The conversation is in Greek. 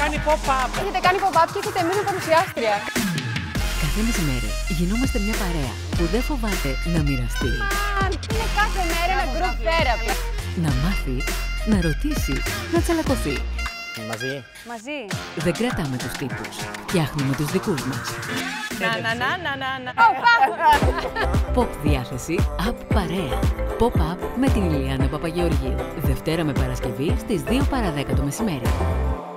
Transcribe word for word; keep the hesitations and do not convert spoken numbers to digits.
κάνει pop-up. Έχετε κάνει pop-up και έχετε μείνει παρουσιάστρια. Κάθε μεσημέρι γινόμαστε μια παρέα που δεν φοβάται να μοιραστεί. Μαν, είναι κάθε μέρα ένα group therapy. Να μάθει, να ρωτήσει, να τσαλακωθεί. Μαζί. Μαζί. Δεν κρατάμε τους τύπους. Φτιάχνουμε τους δικούς μας. Να, να, να, να, να, να. Pop διάθεση, Up παρέα. Pop-up με την Ηλιάνα Παπαγεωργίου. Δευτέρα με Παρασκευή στις δύο παρά δέκα το μεσημέρι.